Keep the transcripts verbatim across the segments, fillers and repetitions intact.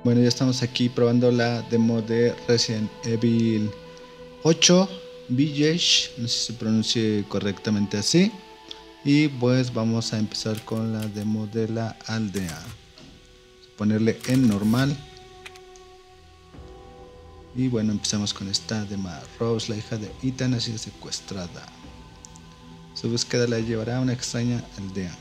Bueno, ya estamos aquí probando la demo de Resident Evil ocho Village, no sé si se pronuncie correctamente así. Y pues vamos a empezar con la demo de la aldea. Ponerle en normal. Y bueno, empezamos con esta demo. Rose, la hija de Ethan, ha sido secuestrada. Su búsqueda la llevará a una extraña aldea.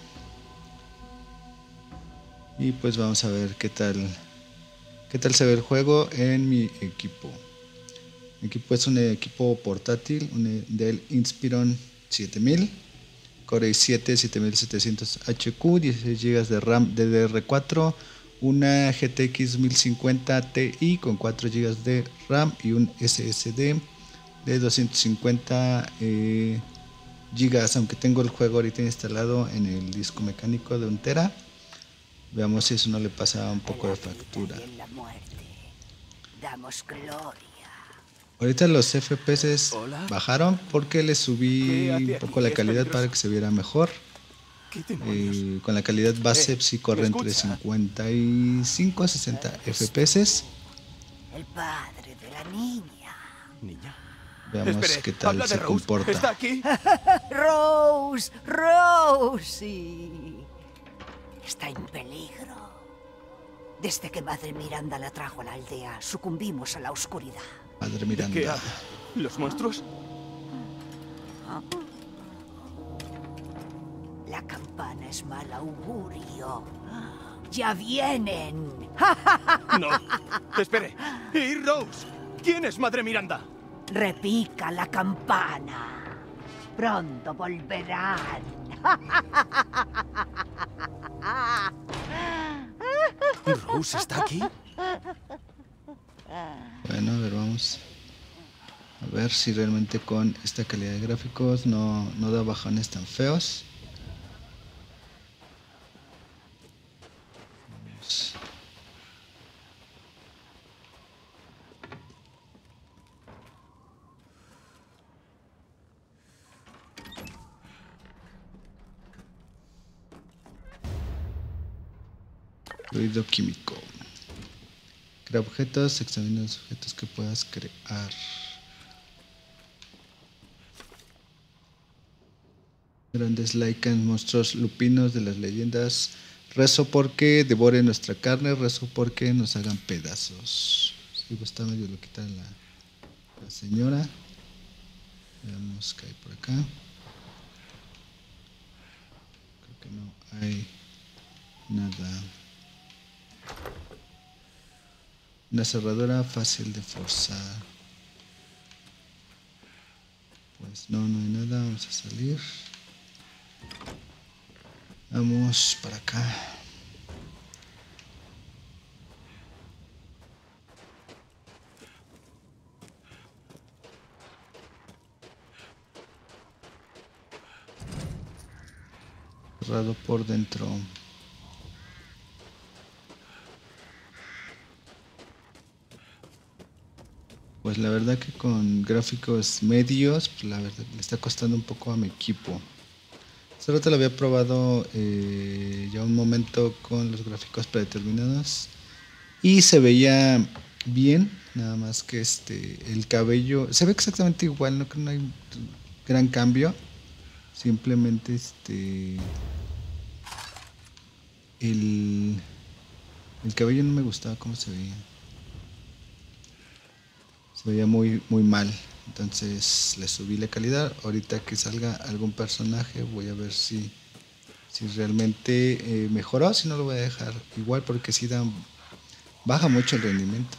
Y pues vamos a ver qué tal qué tal se ve el juego en mi equipo. Mi equipo es un equipo portátil, un Dell Inspiron siete mil, Core i siete siete mil setecientos H Q, dieciséis gigas de RAM D D R cuatro, una G T X mil cincuenta Ti con cuatro gigas de RAM y un S S D de doscientos cincuenta eh, gigas, aunque tengo el juego ahorita instalado en el disco mecánico de un tera. Veamos si eso no le pasa un poco de factura. Damos gloria. Ahorita los F P S Hola. bajaron porque le subí un poco la calidad para que se viera mejor. Eh, con la calidad base Eh, sí corre entre cincuenta y cinco a sesenta F P S. El padre de la niña. Niña. Veamos Espere, qué tal habla se de Rose. comporta. ¿Está aquí? Rose, Rosie. Está en peligro. Desde que Madre Miranda la trajo a la aldea, sucumbimos a la oscuridad. Madre ¿De qué Miranda. habla? ¿Los monstruos? La campana es mal augurio. ¡Ya vienen! No. Espere. ¿Y Rose? ¿Quién es Madre Miranda? Repica la campana. Pronto volverán. ¿Rose está aquí? Bueno, a ver, vamos a ver si realmente con esta calidad de gráficos no, no da bajones tan feos. Vamos. Ruido químico. Crea objetos, examina los objetos que puedas crear. Grandes lycans, monstruos lupinos de las leyendas. Rezo porque devoren nuestra carne, rezo porque nos hagan pedazos. Sí, pues está medio loquita la, la señora. Veamos qué hay por acá. Creo que no hay nada. Una cerradura fácil de forzar. Pues no, no hay nada. Vamos a salir. Vamos para acá. Cerrado por dentro. Pues la verdad que con gráficos medios, pues la verdad le está costando un poco a mi equipo. Solo te lo había probado eh, ya un momento con los gráficos predeterminados y se veía bien, nada más que este el cabello se ve exactamente igual, no, no hay gran cambio, simplemente este el, el cabello no me gustaba cómo se veía. Se veía muy muy mal, entonces le subí la calidad. Ahorita que salga algún personaje voy a ver si si realmente eh, mejoró, si no lo voy a dejar igual porque si da baja mucho el rendimiento.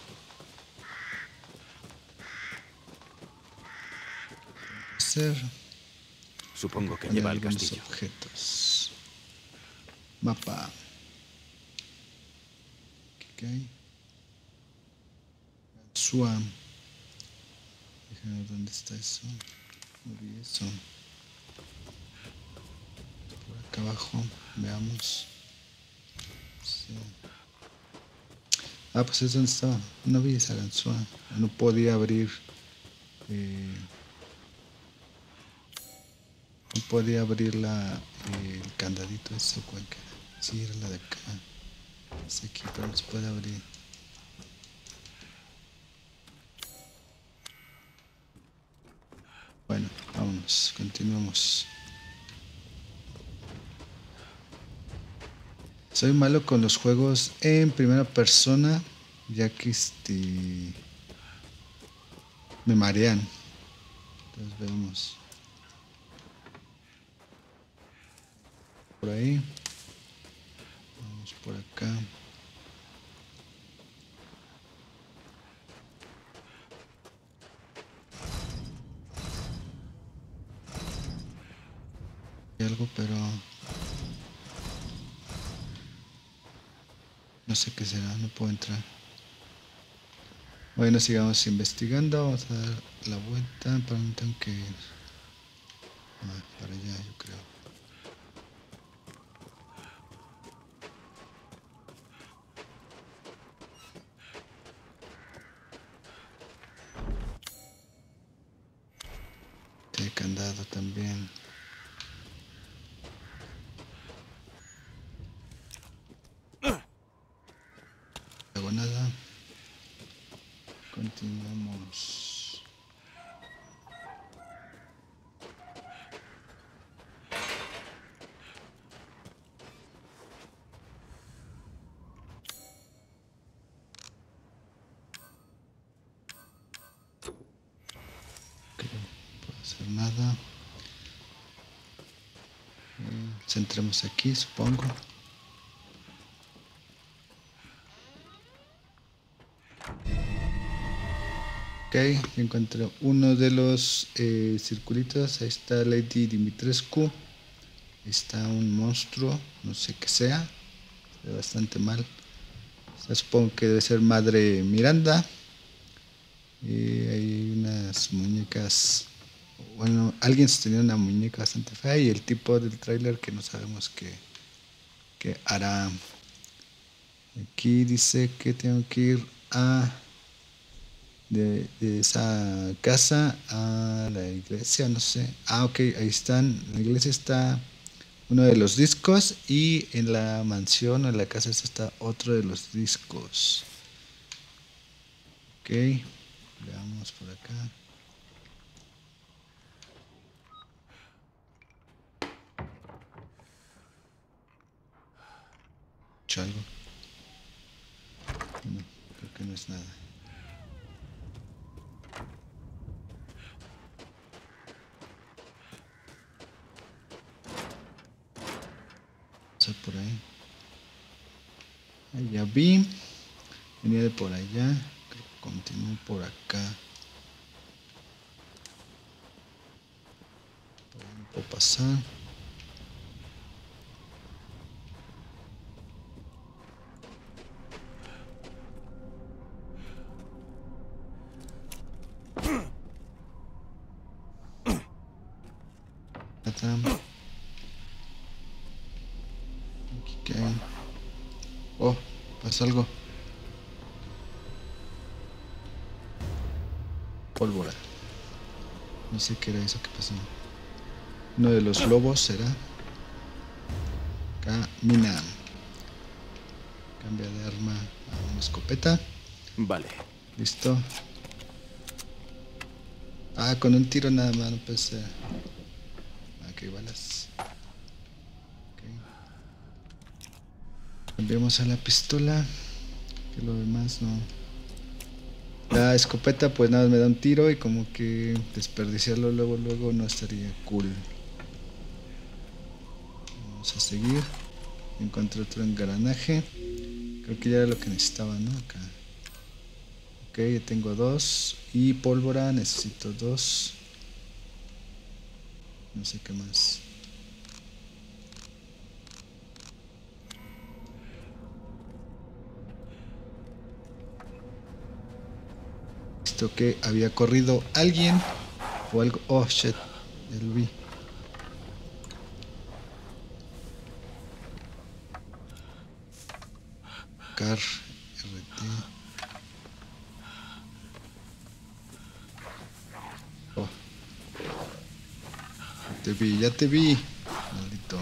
Hacer Supongo que poner lleva al algunos castillo. objetos. Mapa. ¿Qué hay? Sua. Déjame ver dónde está eso. No vi eso. Por acá abajo. Veamos. Sí. Ah, pues es donde estaba. No vi esa ganzúa. No podía abrir. Eh, no podía abrir la, eh, el candadito. Eso, cualquiera. Sí, era la de acá. Es aquí, pero no se puede abrir. vámonos, continuamos. Soy malo con los juegos en primera persona, ya que este me marean. Entonces veamos. Por ahí. Vamos por acá. Hay algo, pero no sé qué será, no puedo entrar. Bueno, sigamos investigando. Vamos a dar la vuelta. Para un tanque. Ah, para allá, yo creo. Tiene candado también. No hago nada. Continuamos. Okay, no puedo hacer nada. Eh, centremos aquí, supongo. Ok, encontré uno de los eh, circulitos. Ahí está Lady Dimitrescu. Ahí está un monstruo, no sé qué sea. Se ve bastante mal. O sea, supongo que debe ser Madre Miranda. Y hay unas muñecas. Bueno, alguien sostenía una muñeca bastante fea. Y el tipo del tráiler que no sabemos qué, qué hará. Aquí dice que tengo que ir a De, de esa casa a la iglesia, no sé. Ah, ok, ahí están. En la iglesia está uno de los discos y en la mansión o en la casa esta está otro de los discos. Ok, veamos por acá. ¿Hecho algo? No, creo que no es nada. Por ahí. Ahí ya vi. Venía de por allá. Creo que continúo por acá. Por ahí no puedo pasar. Aquí que hay. Oh, pasa algo. Pólvora. No sé qué era eso que pasó. Uno de los lobos será. Camina. Cambia de arma a una escopeta. Vale. Listo. Ah, con un tiro nada más, no puede ser. Aquí hay balas. Okay. Cambiamos a la pistola. Que lo demás no. La escopeta pues nada más me da un tiro y como que desperdiciarlo luego luego no estaría cool. Vamos a seguir. Encontré otro engranaje. Creo que ya era lo que necesitaba, ¿no? Acá. Ok, ya tengo dos. Y pólvora, necesito dos. No sé qué más. Visto que había corrido alguien o algo. Oh shit, ya lo vi. Car R T. Oh. Ya te vi, ya te vi. Maldito.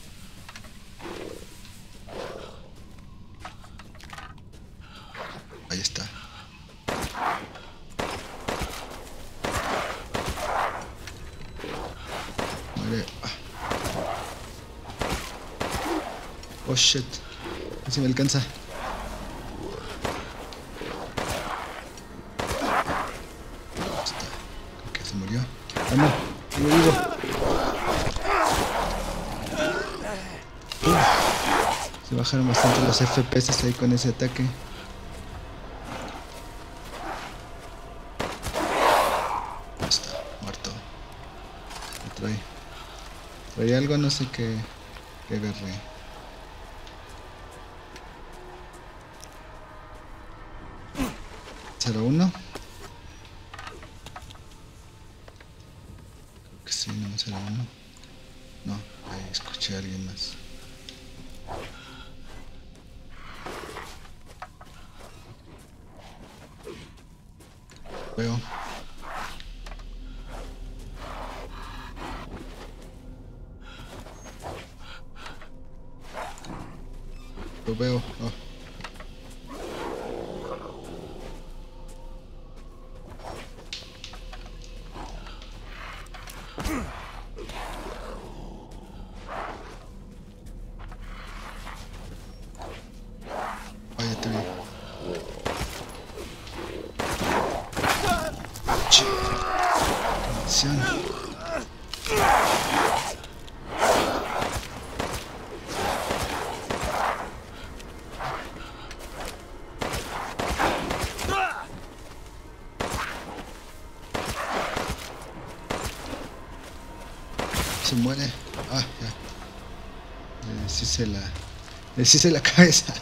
Ahí está. Oh shit. Así me alcanza. Está. Creo que se murió. Ah, no. Vivo, vivo. Uf. Se bajaron bastante los F P S ahí con ese ataque. Está. Muerto. ¿Qué trae? Trae algo, no sé qué, qué agarré. cero uno. Creo que sí, no, cero uno. No, ahí escuché a alguien más. Veo. Lo veo. Oh. Oh, ya te vi. Ch- Maldición. Se muere. Ah, ya. Le deshice la. Le deshice la cabeza.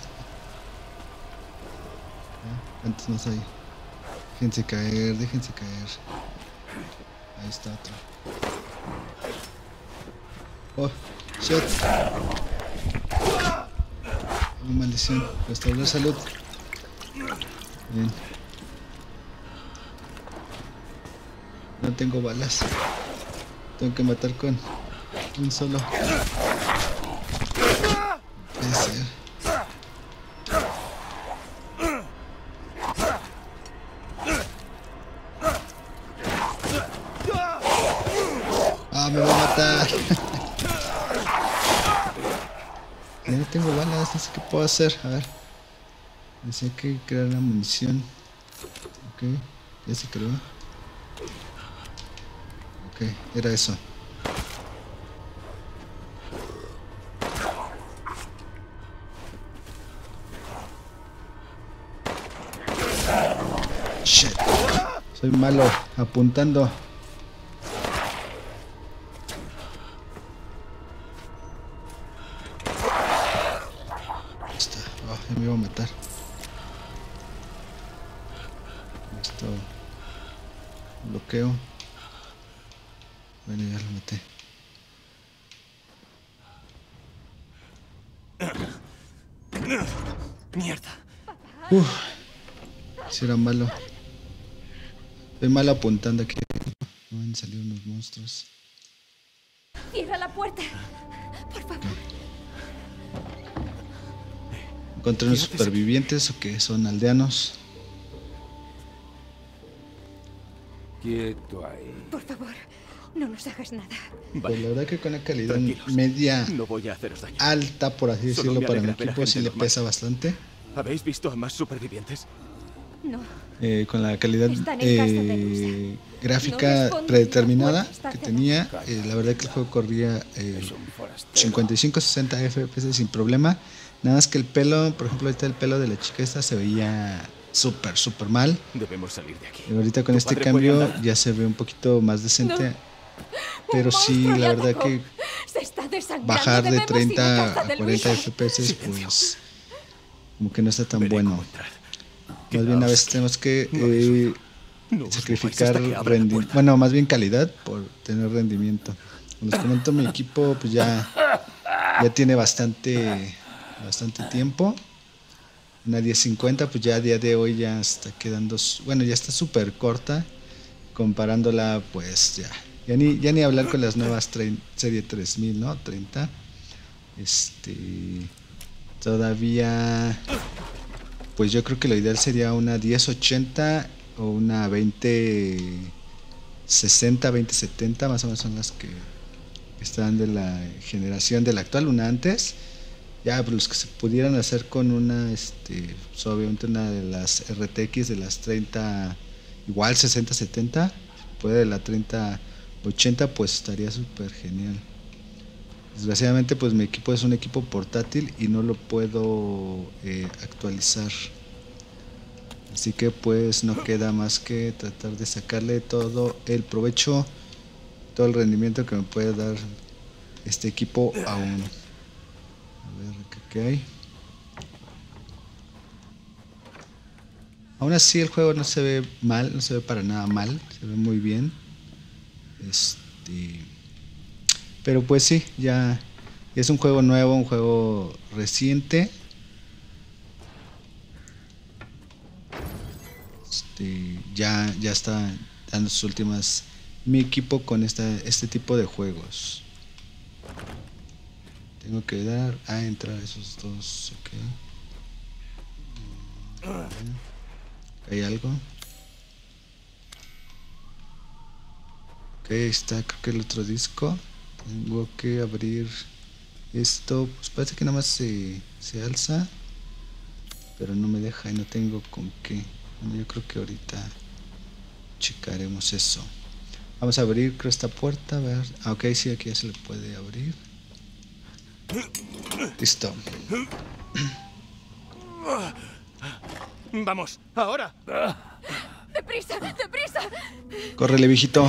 ¿Eh? Antes no hay. Déjense caer, déjense caer. Ahí está otro. Oh, shit. Oh, maldición. Restaurar salud. Bien. No tengo balas. Tengo que matar con un solo. Puede ser. Ah, me va a matar. Ya no tengo balas, no sé qué puedo hacer. A ver. Decía que crear la munición. Ok, ya se creó. Ok, era eso. Shit. Soy malo apuntando. Está. Oh, ya me iba a matar. Esto. Bloqueo. Bueno, ya lo maté. Mierda. Uf. Si era malo. Soy malo apuntando aquí. No han salido unos monstruos. Cierra la puerta. Por favor. Encontré unos supervivientes o que son aldeanos. Quieto ahí. Por favor, no nos hagas nada. Pues la verdad que con la calidad Tranquilos. media No voy a haceros daño. alta, por así Solo decirlo, me para mi alegra ver a equipo sí gente le normal. pesa bastante. ¿Habéis visto a más supervivientes? No. Eh, con la calidad Están en casa de eh, No gráfica responden, predeterminada no pueden estar que cerrados. tenía, eh, la verdad que el juego corría eh, Es un forastero. cincuenta y cinco a sesenta F P S sin problema. Nada más que el pelo, por ejemplo, ahorita el pelo de la chica esta se veía súper, súper mal. Debemos salir de aquí. Y ahorita con ¿Tu este padre puede cambio andar? ya se ve un poquito más decente. No. Pero Un sí, monstruo la le verdad atacó. que Se está desangrando. bajar de Debemos ir treinta casa a de cuarenta Luisa. F P S Silencio. pues como que no está tan Veré bueno. cómo entrar. Más bien a veces Quedaos tenemos que No eh, No os sacrificar mováis hasta que abra la rendimiento, puerta. bueno, más bien calidad por tener rendimiento. Como les comento, mi equipo pues ya, ya tiene bastante, bastante tiempo. Una diez cincuenta pues ya a día de hoy ya está quedando, su- bueno, ya está súper corta comparándola pues ya. Ya ni, ya ni hablar con las nuevas trein- serie tres mil, ¿no? treinta. Este, todavía, pues yo creo que lo ideal sería una diez ochenta o una veinte sesenta, veinte setenta, más o menos son las que están de la generación de la actual, una antes. Ya, pues los que se pudieran hacer con una, este, pues, obviamente una de las R T X de las treinta, igual sesenta setenta, puede de la treinta ochenta, pues estaría súper genial. Desgraciadamente, pues mi equipo es un equipo portátil y no lo puedo eh, actualizar. Así que pues no queda más que tratar de sacarle todo el provecho, todo el rendimiento que me puede dar este equipo aún. A ver, ¿qué, qué hay? Aún así el juego no se ve mal, no se ve para nada mal, se ve muy bien. Este, pero pues sí, ya es un juego nuevo, un juego reciente. Este, ya, ya está dando sus últimas mi equipo con esta, este tipo de juegos. Tengo que dar a entrar esos dos, ok. ¿Hay algo? Ok, ahí está, creo que el otro disco. Tengo que abrir esto. Pues parece que nada más se, se alza, pero no me deja y no tengo con qué. Bueno, yo creo que ahorita checaremos eso. Vamos a abrir, creo, esta puerta. A ver. Ah, ok, sí, aquí ya se le puede abrir. Listo. Vamos, ahora. ¡Deprisa! ¡Deprisa! Córrele, viejito.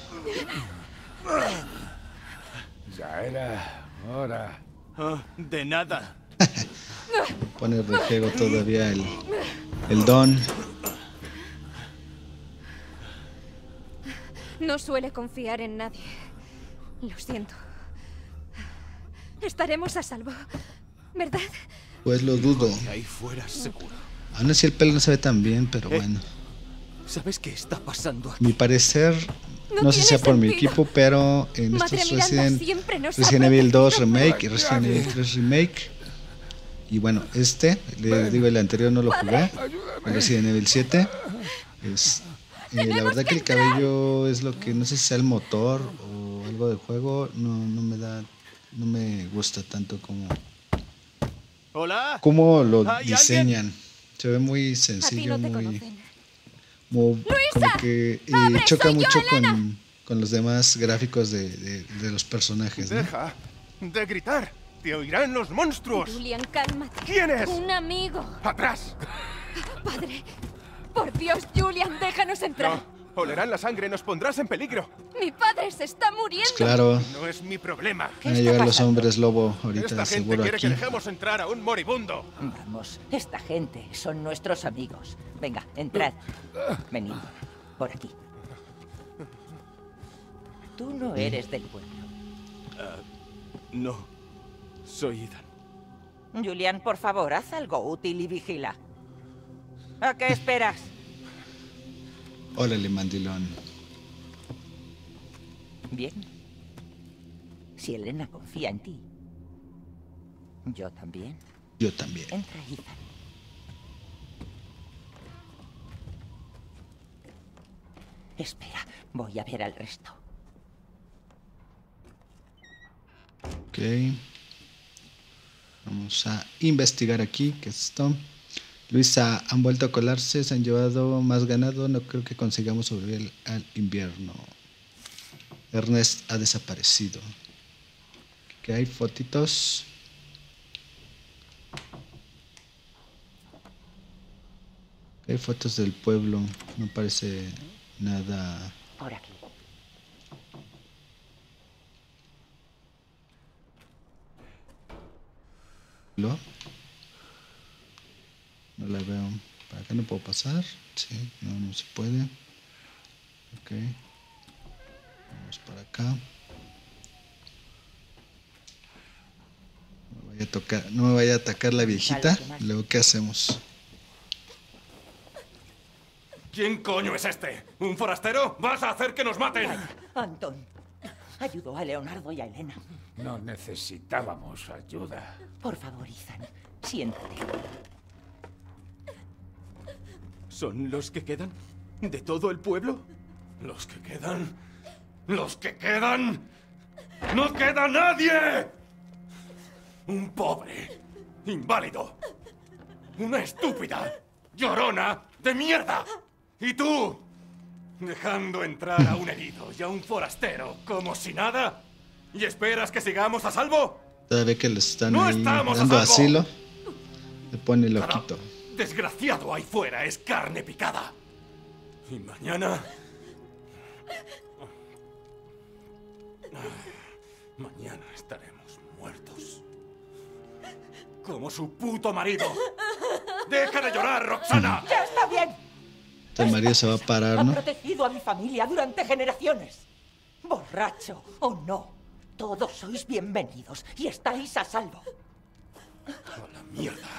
Ya era hora. Oh, de nada. Pone rejego todavía el, el don. No suele confiar en nadie. Lo siento. Estaremos a salvo, ¿verdad? Pues lo dudo. Que ahí fuera seguro. Aún así el pelo no se ve tan bien, pero Eh, bueno. ¿Sabes qué está pasando aquí? Mi parecer, No no sé si sea tiene por mi sentido. equipo, pero en Madre estos Miranda Resident, siempre nos ha Resident Evil dos protegido. Remake y Resident Evil tres Remake. Y bueno, este, le digo, el anterior no lo jugué. El Resident Evil siete. Es, eh, la verdad que el cabello es lo que, no sé si sea el motor o algo del juego, no, no me da, no me gusta tanto como, Hola. como lo ¿Hay diseñan. Se ve muy A ti sencillo, no te muy... conocen. Como, como que eh, ¡Abre! choca ¡Soy yo, mucho Elena! con, con los demás gráficos de, de, de los personajes, ¿no? Deja de gritar. Te oirán los monstruos. Julian, cálmate. ¿Quién es? Un amigo. ¡Atrás! Padre. Por Dios, Julian, déjanos entrar. No. Olerán la sangre, nos pondrás en peligro. Mi padre se está muriendo. Pues claro, No es mi problema. van a llegar los hombres lobo ahorita, Esta gente seguro quiere aquí. que dejemos entrar a un moribundo. Vamos, esta gente son nuestros amigos. Venga, entrad. Venid, por aquí. Tú no eres del pueblo. No. Soy Ethan. Julian, por favor, haz algo útil y vigila. ¿A qué esperas? Órale, mandilón. Bien. Si Elena confía en ti, yo también. Yo también. Entra, Ethan. Espera, voy a ver al resto. Ok. Vamos a investigar aquí, ¿qué es esto? Luisa, han vuelto a colarse, se han llevado más ganado, no creo que consigamos sobrevivir al invierno. Ernest ha desaparecido. Aquí hay fotitos. Hay fotos del pueblo, no parece nada. Por aquí. ¿Lo? No la veo. ¿Para acá no puedo pasar? Sí, no, no se puede. Ok. Vamos para acá. No me vaya a tocar, no me vaya a atacar la viejita. Luego, ¿qué hacemos? ¿Quién coño es este? ¿Un forastero? ¿Vas a hacer que nos maten? Anton, ayudó a Leonardo y a Elena. No necesitábamos ayuda. Por favor, Ethan, siéntate. ¿Son los que quedan? ¿De todo el pueblo? ¿Los que quedan? ¿Los que quedan? ¡No queda nadie! Un pobre, inválido. Una estúpida llorona de mierda. Y tú, dejando entrar a un herido y a un forastero como si nada. ¿Y esperas que sigamos a salvo? Todavía que les están ¡No ahí estamos a dando salvo! asilo, le pone Cada loquito. desgraciado ahí fuera es carne picada. Y mañana... Mañana estaremos muertos. Como su puto marido. ¡Deja de llorar, Roxana! ¡Ya está bien! El marido se va a parar, Ha ¿no? protegido a mi familia durante generaciones. Borracho o no, todos sois bienvenidos y estáis a salvo. ¡A la mierda!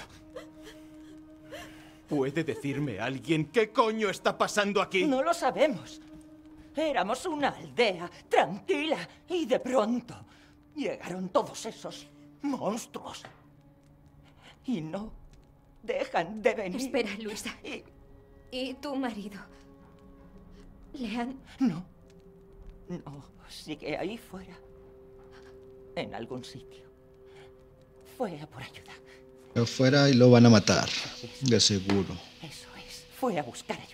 ¿Puede decirme alguien qué coño está pasando aquí? No lo sabemos. Éramos una aldea tranquila y de pronto llegaron todos esos monstruos. Y no dejan de venir. Espera, Luisa. Y... ¿Y tu marido? ¿Le han...? No. No, sigue ahí fuera. En algún sitio. Fue a por ayuda. Afuera y lo van a matar, de seguro. Eso es. Fue a buscar ayuda.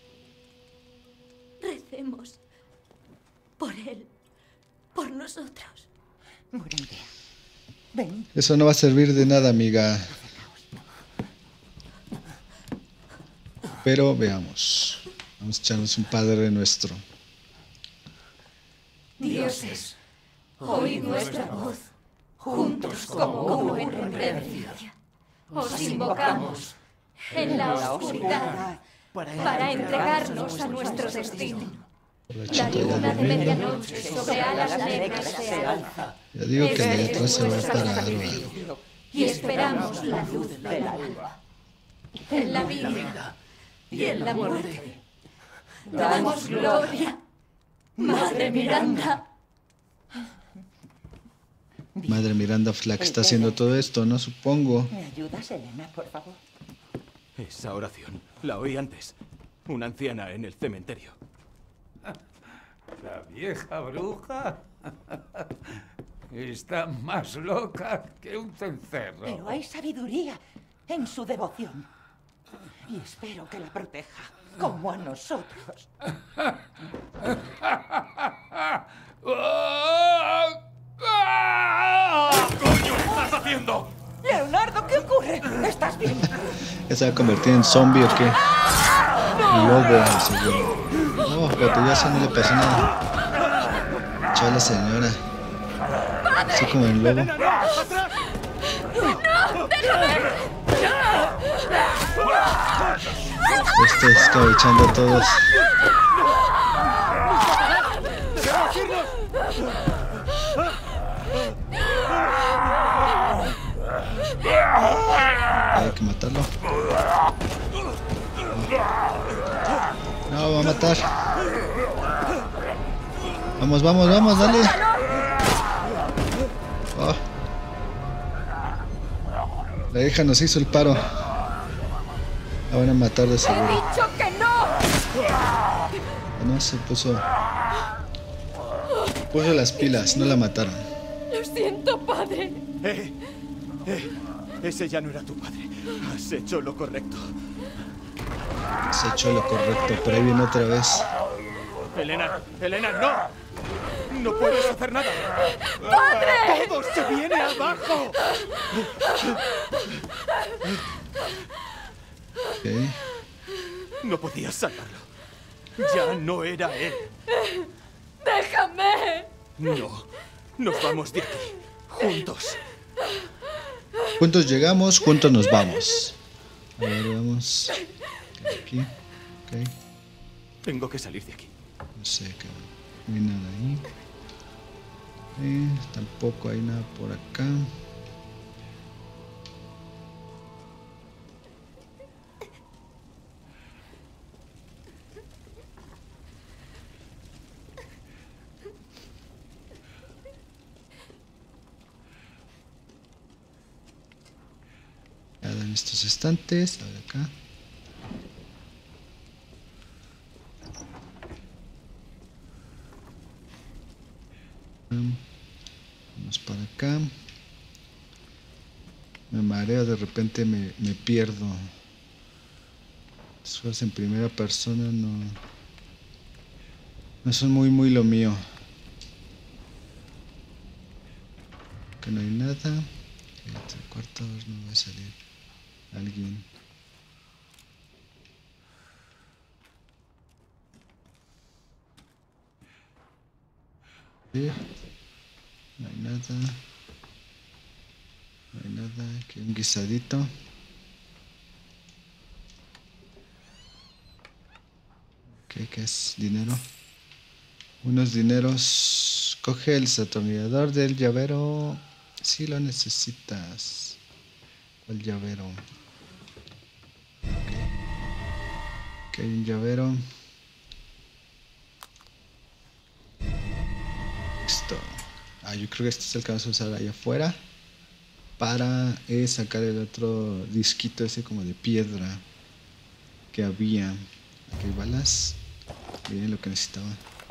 Recemos por él, por nosotros. Buena idea. Ven. Eso no va a servir de nada, amiga. Pero veamos. Vamos a echarnos un Padre Nuestro. Dioses, oíd nuestra voz, juntos como uno en reverencia. Os invocamos en la oscuridad para entregarnos a nuestro destino. La luna de medianoche sobre alas negras se alza. Ya digo que de atrás se va a parar. ¿vale? Y esperamos la luz del alba. En la vida y en la muerte. Damos gloria, Madre Miranda. Madre Miranda Flack está haciendo todo esto, ¿no? Supongo. ¿Me ayudas, Elena, por favor? Esa oración la oí antes. Una anciana en el cementerio. La vieja bruja está más loca que un cencerro. Pero hay sabiduría en su devoción. Y espero que la proteja, como a nosotros. ¿Qué coño estás haciendo? Leonardo, ¿qué ocurre? ¿Estás bien? ¿Ya se va a convertir en zombie o qué? Lobo, de seguro. No, botellazo no le pasó nada. Echó a la señora. Así como en lobo. Este escabechando a todos. Hay que matarlo. No, va a matar. Vamos, vamos, vamos, dale. Oh. La hija nos hizo el paro. La van a matar de seguro. ¡He dicho que no! No, se puso. Puso las pilas, no la mataron. Lo siento, padre. Eh, eh, ese ya no era tu padre. Has hecho lo correcto. Se echó lo correcto, pero ahí viene otra vez. Elena, Elena, no. No puedes hacer nada. ¡Padre! ¡Todo se viene abajo! Okay. No podías salvarlo. Ya no era él. ¡Déjame! No. Nos vamos de aquí. Juntos. Juntos llegamos, juntos nos vamos. A ver, vamos. Aquí. Ok. Tengo que salir de aquí. No sé qué. No hay nada ahí. Eh, tampoco hay nada por acá. Nada en estos estantes. A ver acá. Vamos para acá. Me mareo de repente me, me pierdo. Los juegos en primera persona no, no son muy muy lo mío. Que no hay nada. Entre el cuarto no va a salir alguien. Sí. No hay nada. No hay nada. Aquí un guisadito. Ok, ¿qué es? Dinero. Unos dineros. Coge el desatornillador del llavero. Si lo necesitas. ¿Cuál llavero? Ok. Aquí hay un llavero. Listo. Ah, yo creo que este es el que vamos a usar allá afuera. Para eh, sacar el otro disquito ese como de piedra que había. Aquí hay balas. Miren lo que necesitaba.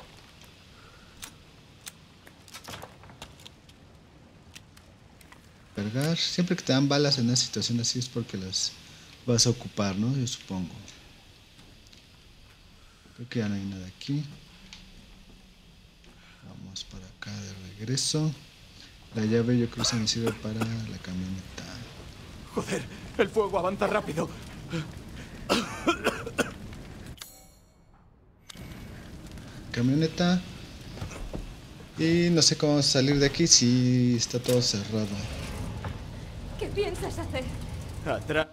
Cargar. Siempre que te dan balas en una situación así es porque las vas a ocupar, ¿no? Yo supongo. Creo que ya no hay nada aquí. Vamos para acá de regreso. La llave yo creo que se me sirve para la camioneta. Joder, el fuego avanza rápido. Camioneta. Y no sé cómo salir de aquí si está todo cerrado. ¿Qué piensas hacer? Atrás.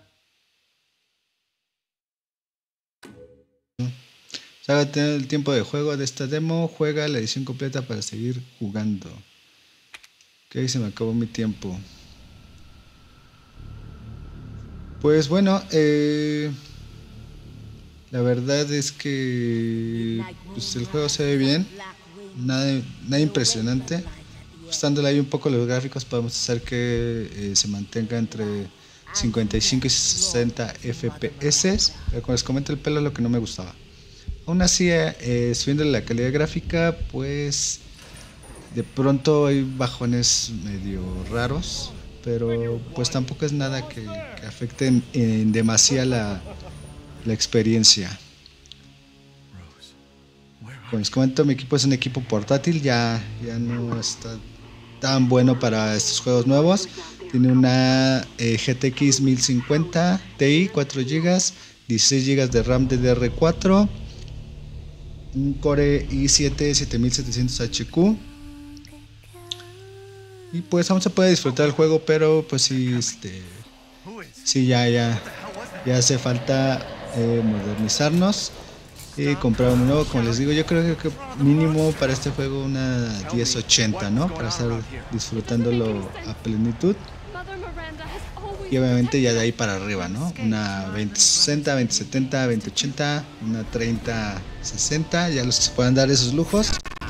Sácate el tiempo de juego de esta demo. Juega la edición completa para seguir jugando. Ok, se me acabó mi tiempo. Pues bueno, eh, la verdad es que pues, el juego se ve bien. Nada, nada impresionante. Ajustándole ahí un poco los gráficos podemos hacer que eh, se mantenga entre cincuenta y cinco y sesenta F P S. Pero como les comento, el pelo es lo que no me gustaba. Aún así, eh, subiendo la calidad gráfica, pues de pronto hay bajones medio raros, pero pues tampoco es nada que, que afecte en, en demasía la, la experiencia. Como les comento, mi equipo es un equipo portátil, ya, ya no está tan bueno para estos juegos nuevos. Tiene una eh, G T X mil cincuenta Ti, cuatro gigas, dieciséis gigas de RAM D D R cuatro, un Core i siete siete mil setecientos H Q. Y pues aún se puede disfrutar el juego, pero pues sí, este, sí ya, ya, ya hace falta eh, modernizarnos y comprar uno nuevo. Como les digo, yo creo que mínimo para este juego una diez ochenta, ¿no? Para estar disfrutándolo a plenitud. Y obviamente ya de ahí para arriba, ¿no? Una veinte sesenta, veinte setenta, veinte ochenta, una treinta sesenta, ya los que se puedan dar esos lujos.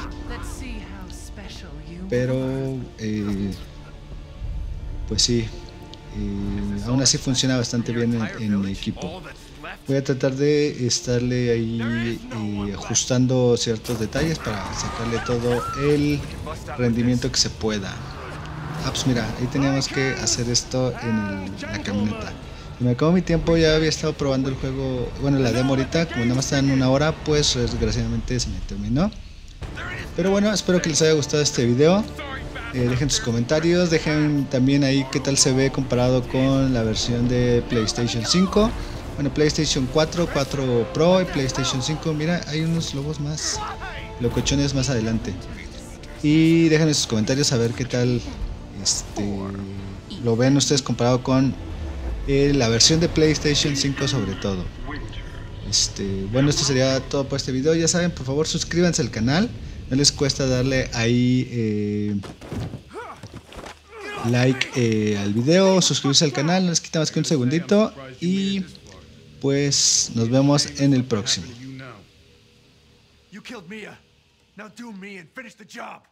Pero eh, pues sí, eh, aún así funciona bastante bien en, en mi equipo. Voy a tratar de estarle ahí eh, ajustando ciertos detalles para sacarle todo el rendimiento que se pueda. Ah, pues mira, ahí teníamos que hacer esto en el, la camioneta. Y me acabó mi tiempo, ya había estado probando el juego, bueno, la demo ahorita, como nada más está en una hora, pues desgraciadamente se me terminó. Pero bueno, espero que les haya gustado este video. Eh, dejen sus comentarios, dejen también ahí qué tal se ve comparado con la versión de PlayStation cinco. Bueno, PlayStation cuatro, cuatro Pro y PlayStation cinco. Mira, hay unos logos más locochones más adelante. Y dejen en sus comentarios a ver qué tal este, lo ven ustedes comparado con eh, la versión de PlayStation cinco sobre todo. Este, bueno, esto sería todo por este video. Ya saben, por favor suscríbanse al canal. No les cuesta darle ahí eh, like eh, al video, suscribirse al canal, no les quita más que un segundito. Y pues nos vemos en el próximo. You killed Mia. Now do me and finish the job.